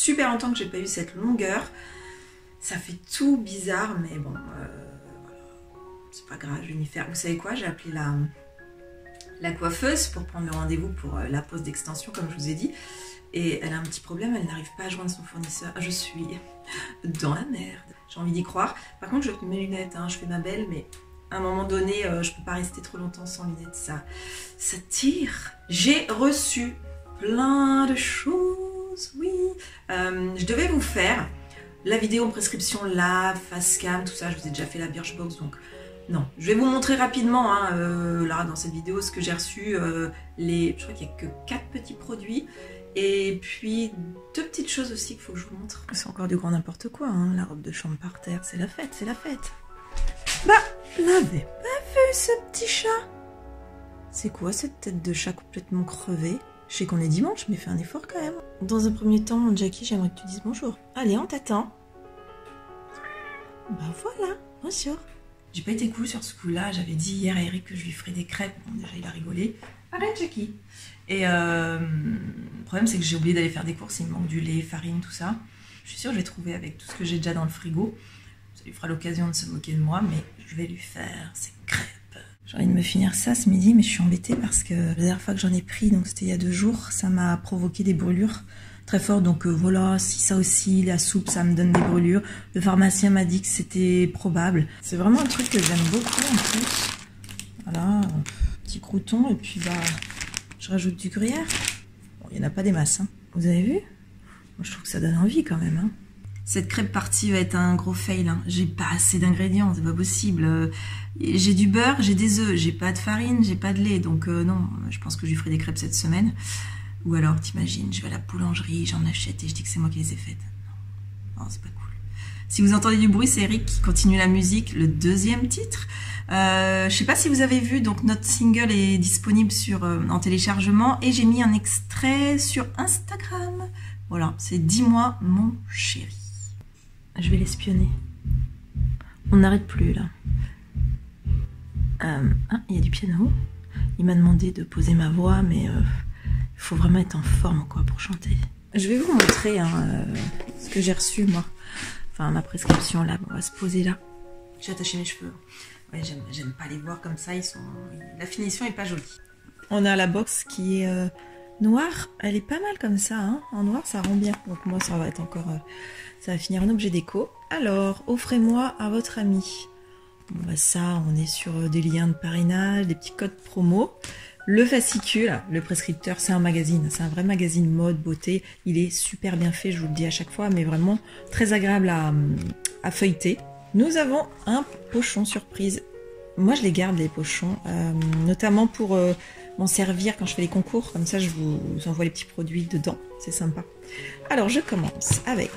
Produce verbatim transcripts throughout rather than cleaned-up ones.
super longtemps que j'ai pas eu cette longueur. Ça fait tout bizarre, mais bon, euh, voilà. C'est pas grave, je vais m'y faire. Vous savez quoi, j'ai appelé la, la coiffeuse pour prendre le rendez-vous pour euh, la pose d'extension, comme je vous ai dit. Et elle a un petit problème, elle n'arrive pas à joindre son fournisseur. Je suis dans la merde. J'ai envie d'y croire. Par contre, je mets mes lunettes, hein, je fais ma belle, mais à un moment donné, euh, je peux pas rester trop longtemps sans lunettes. Ça, ça tire. J'ai reçu plein de choses, oui. Euh, je devais vous faire la vidéo prescription lave, face cam, tout ça. Je vous ai déjà fait la Birchbox, donc non. Je vais vous montrer rapidement, hein, euh, là, dans cette vidéo, ce que j'ai reçu. Euh, les, je crois qu'il n'y a que quatre petits produits. Et puis, deux petites choses aussi qu'il faut que je vous montre. C'est encore du grand n'importe quoi, hein. La robe de chambre par terre, c'est la fête, c'est la fête. Bah, l'avez pas vu ce petit chat? C'est quoi cette tête de chat complètement crevée? Je sais qu'on est dimanche, mais fais un effort quand même. Dans un premier temps, mon Jackie, j'aimerais que tu dises bonjour. Allez, on t'attend. Bah voilà, bonjour. J'ai pas été cool sur ce coup-là. J'avais dit hier à Eric que je lui ferais des crêpes. Bon, déjà, il a rigolé. Arrête, Jackie. Et euh, le problème, c'est que j'ai oublié d'aller faire des courses. Il me manque du lait, farine, tout ça. Je suis sûre que je vais trouver avec tout ce que j'ai déjà dans le frigo. Ça lui fera l'occasion de se moquer de moi, mais je vais lui faire ses crêpes. J'ai envie de me finir ça ce midi, mais je suis embêtée parce que la dernière fois que j'en ai pris, donc c'était il y a deux jours, ça m'a provoqué des brûlures très fortes. Donc euh, voilà, si ça aussi, la soupe, ça me donne des brûlures. Le pharmacien m'a dit que c'était probable. C'est vraiment un truc que j'aime beaucoup en plus. Voilà, petit crouton, et puis bah, je rajoute du gruyère. Bon, il n'y en a pas des masses, hein. Vous avez vu? Moi, je trouve que ça donne envie quand même, hein. Cette crêpe partie va être un gros fail, hein. J'ai pas assez d'ingrédients, c'est pas possible. J'ai du beurre, j'ai des œufs, j'ai pas de farine, j'ai pas de lait. Donc euh, non, je pense que je lui ferai des crêpes cette semaine. Ou alors, t'imagines, je vais à la boulangerie, j'en achète et je dis que c'est moi qui les ai faites. Non, non c'est pas cool. Si vous entendez du bruit, c'est Eric qui continue la musique, le deuxième titre. Euh, je sais pas si vous avez vu, donc notre single est disponible sur, euh, en téléchargement et j'ai mis un extrait sur Instagram. Voilà, c'est Dis-moi mon chéri. Je vais l'espionner. On n'arrête plus là. Euh, ah, il y a du piano. Il m'a demandé de poser ma voix, mais il euh, faut vraiment être en forme quoi pour chanter. Je vais vous montrer hein, euh, ce que j'ai reçu moi. Enfin, ma prescription là, on va se poser là. J'ai attaché mes cheveux. Ouais, j'aime pas les voir comme ça, ils sont... la finition est pas jolie. On a la box qui est euh, noire, elle est pas mal comme ça, hein. En noir ça rend bien. Donc moi ça va être encore... Euh, ça va finir en objet déco. Alors, offrez-moi à votre ami. Bon bah ça, on est sur des liens de parrainage, des petits codes promo. Le fascicule, le prescripteur, c'est un magazine, c'est un vrai magazine mode, beauté. Il est super bien fait, je vous le dis à chaque fois, mais vraiment très agréable à, à feuilleter. Nous avons un pochon surprise. Moi, je les garde, les pochons, euh, notamment pour euh, m'en servir quand je fais les concours. Comme ça, je vous envoie les petits produits dedans. C'est sympa. Alors, je commence avec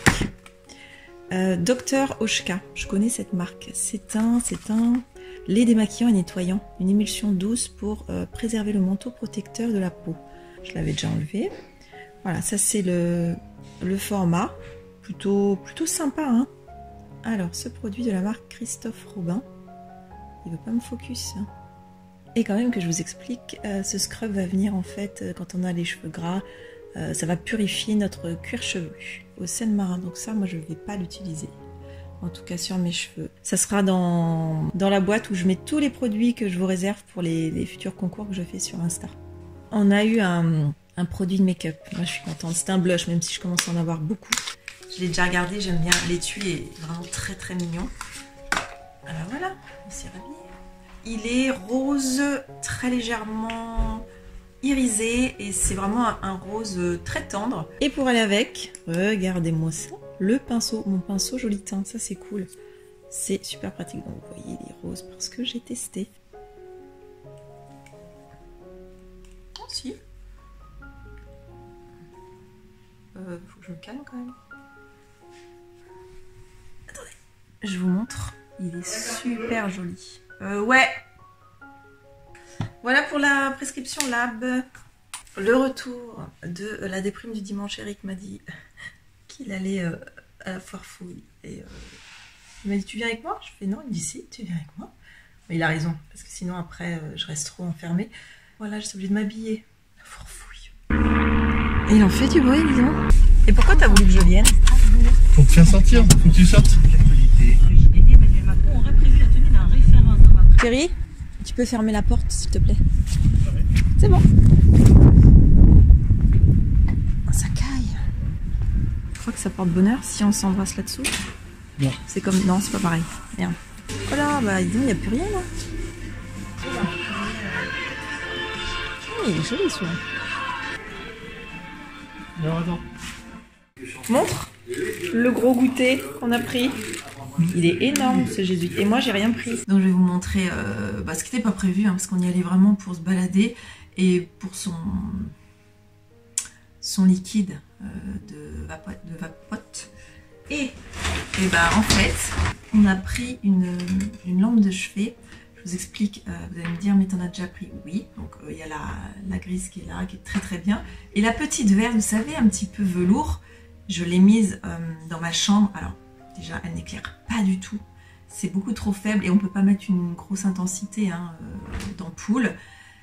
euh, Docteur Oshka. Je connais cette marque. C'est un, c'est un lait démaquillant et nettoyant. Une émulsion douce pour euh, préserver le manteau protecteur de la peau. Je l'avais déjà enlevé. Voilà, ça c'est le, le format. Plutôt, plutôt sympa, hein. Alors, ce produit de la marque Christophe Robin, il veut pas me focus. Hein. Et quand même que je vous explique, euh, ce scrub va venir en fait euh, quand on a les cheveux gras, euh, ça va purifier notre cuir chevelu au sel marin. Donc ça, moi, je ne vais pas l'utiliser. En tout cas sur mes cheveux. Ça sera dans, dans la boîte où je mets tous les produits que je vous réserve pour les, les futurs concours que je fais sur Insta. On a eu un, un produit de make-up. Moi, je suis contente. C'est un blush, même si je commence à en avoir beaucoup. Je l'ai déjà regardé, j'aime bien. L'étui est vraiment très très mignon. Alors voilà, on s'y rhabille. Il est rose, très légèrement irisé et c'est vraiment un, un rose très tendre. Et pour aller avec, regardez-moi ça, le pinceau, mon pinceau joli teint, ça c'est cool. C'est super pratique, donc vous voyez les roses parce que j'ai testé. Oh si. Euh, faut que je me calme quand même. Attendez, je vous montre. Il est super joli. Euh, ouais. Voilà pour la prescription Lab. Le retour de la déprime du dimanche. Eric m'a dit qu'il allait euh, à la foire fouille. Et euh, il m'a dit, tu viens avec moi? Je fais non. Il me dit, si, tu viens avec moi. Mais il a raison, parce que sinon après, euh, je reste trop enfermée. Voilà, je suis obligée de m'habiller. La foire fouille. Il en fait du bruit, disons. Et pourquoi t'as voulu que je vienne? Pour te faire sortir, faut que tu sortes. Thierry, tu peux fermer la porte s'il te plaît. C'est bon. Ça caille. Je crois que ça porte bonheur si on s'embrasse là-dessous. Non. C'est comme... Non, c'est pas pareil. Merde. Oh là, bah dis donc, il n'y a plus rien là. Oh, il est joli celui-là. Alors attends. Montre le gros goûter qu'on a pris. Il est énorme ce jésuite. Et moi j'ai rien pris. Donc je vais vous montrer euh, bah, ce qui n'était pas prévu hein, parce qu'on y allait vraiment pour se balader et pour son, son liquide euh, de, vapote, de vapote. Et, et bah en fait on a pris une, une lampe de chevet. Je vous explique, euh, vous allez me dire mais t'en as déjà pris? Oui, donc il euh, y a la, la grise qui est là, qui est très très bien. Et la petite verte, vous savez, un petit peu velours, je l'ai mise euh, dans ma chambre. Alors déjà elle n'éclaire pas du tout, c'est beaucoup trop faible et on peut pas mettre une grosse intensité hein, euh, d'ampoule.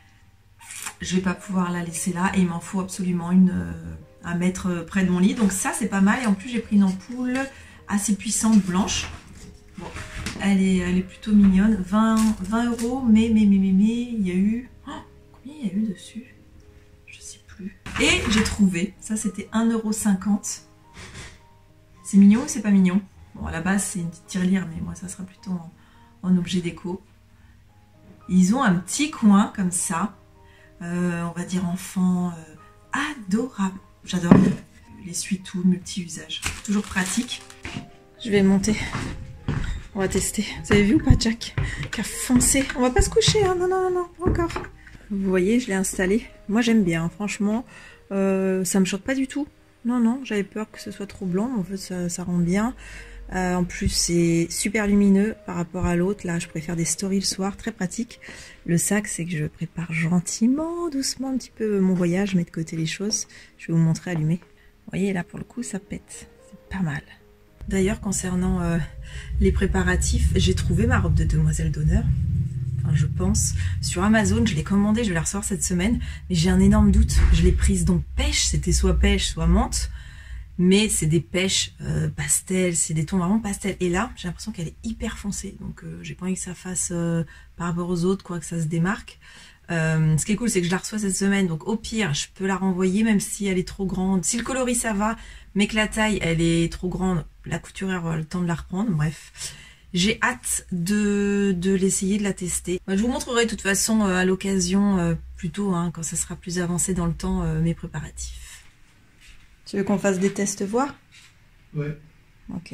Je vais pas pouvoir la laisser là et il m'en faut absolument une euh, à mettre près de mon lit. Donc ça c'est pas mal et en plus j'ai pris une ampoule assez puissante blanche. Bon, elle est, elle est plutôt mignonne, vingt euros, mais, mais, mais, mais, mais, il y a eu... Oh, combien il y a eu dessus? Je sais plus. Et j'ai trouvé, ça c'était un euro cinquante. C'est mignon ou c'est pas mignon? Bon, à la base c'est une petite tirelire, mais moi ça sera plutôt en, en objet déco. Ils ont un petit coin comme ça, euh, on va dire enfant, euh, adorable. J'adore l'essuie-tout, multi-usage, toujours pratique. Je vais monter. On va tester. Vous avez vu ou pas Jack qui a foncé? On va pas se coucher, hein. Non, non, non, non, pas encore. Vous voyez, je l'ai installé. Moi, j'aime bien, hein. Franchement. Euh, ça me choque pas du tout. Non, non, j'avais peur que ce soit trop blanc. En fait, ça, ça rend bien. Euh, en plus, c'est super lumineux par rapport à l'autre. Là, je préfère des stories le soir, très pratique. Le sac, c'est que je prépare gentiment, doucement, un petit peu mon voyage, je mets de côté les choses. Je vais vous montrer allumé. Vous voyez, là, pour le coup, ça pète. C'est pas mal. D'ailleurs, concernant euh, les préparatifs, j'ai trouvé ma robe de demoiselle d'honneur. Enfin, je pense. Sur Amazon, je l'ai commandée, je vais la recevoir cette semaine. Mais j'ai un énorme doute. Je l'ai prise donc pêche. C'était soit pêche, soit menthe. Mais c'est des pêches euh, pastel. C'est des tons vraiment pastel. Et là, j'ai l'impression qu'elle est hyper foncée. Donc, euh, j'ai pas envie que ça fasse euh, par rapport aux autres, quoi, que ça se démarque. Euh, ce qui est cool, c'est que je la reçois cette semaine. Donc, au pire, je peux la renvoyer, même si elle est trop grande. Si le coloris, ça va, mais que la taille, elle est trop grande, la couturière aura le temps de la reprendre. Bref, j'ai hâte de, de l'essayer, de la tester. Je vous montrerai de toute façon euh, à l'occasion, euh, plutôt, hein, quand ça sera plus avancé dans le temps, euh, mes préparatifs. Tu veux qu'on fasse des tests voir? Ouais. Ok.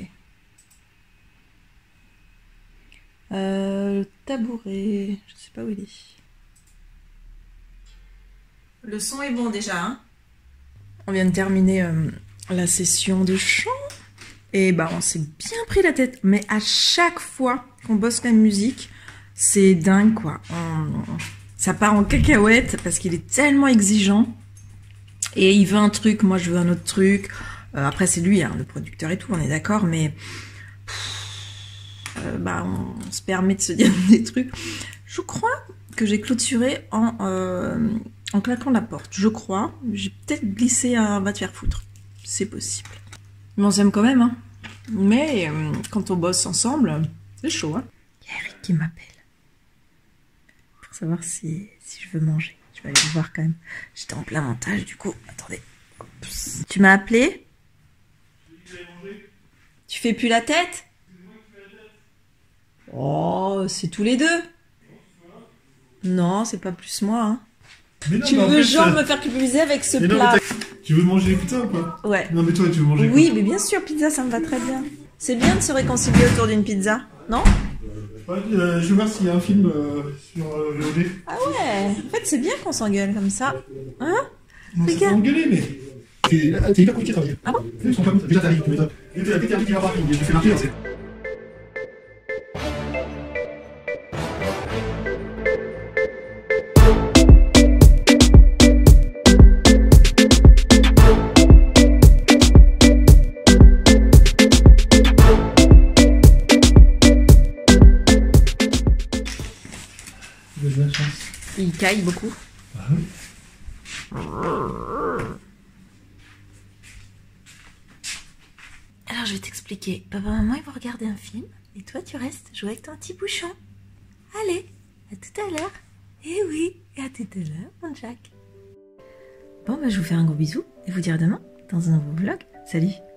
Euh, le tabouret, je sais pas où il est. Le son est bon déjà, hein. On vient de terminer euh, la session de chant. Et bah on s'est bien pris la tête. Mais à chaque fois qu'on bosse la musique, c'est dingue quoi. On... Ça part en cacahuète parce qu'il est tellement exigeant. Et il veut un truc, moi je veux un autre truc. Euh, après c'est lui, hein, le producteur et tout, on est d'accord. Mais euh, bah on, on se permet de se dire des trucs. Je crois que j'ai clôturé en... Euh, en claquant la porte, je crois. J'ai peut-être glissé un va te faire foutre. C'est possible. Mais on s'aime quand même, hein. Mais euh, quand on bosse ensemble, c'est chaud, hein. Il y a Eric qui m'appelle. Pour savoir si, si je veux manger. Je vais aller le voir quand même. J'étais en plein montage, du coup. Attendez. Oups. Tu m'as appelé? Tu fais plus la tête? Oh, c'est tous les deux. Non, c'est pas plus moi, hein. Non, tu veux plus, genre euh... me faire culpabiliser avec ce mais plat. Non, tu veux manger des pizzas ou quoi? Ouais. Non mais toi tu veux manger oui, quoi? Mais bien sûr, pizza ça me va très bien. C'est bien de se réconcilier autour d'une pizza, non? Ouais, euh, je vais voir s'il y a un film euh, sur euh, V O D. Ah ouais. En fait c'est bien qu'on s'engueule comme ça. Hein? Non, c'est pas engueuler mais... T'es hyper compliqué à travailler. Ah bon? Ils sont pas déjà t'arrives, tu m'étonnes. Dès que t'arrives, il y a un parking, j'ai fait marquer, c'est... Il caille beaucoup. Ah oui. Alors je vais t'expliquer. Papa, maman, ils vont regarder un film et toi tu restes jouer avec ton petit bouchon. Allez, à tout à l'heure. Eh oui, à tout à l'heure, mon Jack. Bon, bah je vous fais un gros bisou et vous dire à demain dans un nouveau vlog. Salut!